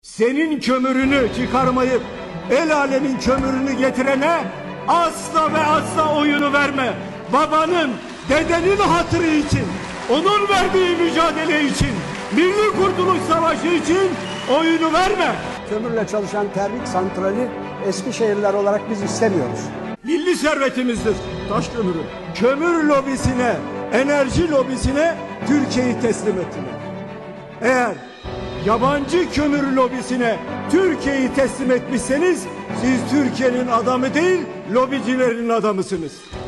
Senin kömürünü çıkarmayıp el alemin kömürünü getirene asla ve asla oyunu verme. Babanın, dedenin hatırı için, onun verdiği mücadele için, Milli Kurtuluş Savaşı için oyunu verme. Kömürle çalışan termik santrali Eskişehirliler olarak biz istemiyoruz. Milli servetimizdir taş kömürü. Kömür lobisine, enerji lobisine Türkiye'yi teslim ettiler. Eğer yabancı kömür lobisine Türkiye'yi teslim etmişseniz siz Türkiye'nin adamı değil, lobicilerin adamısınız.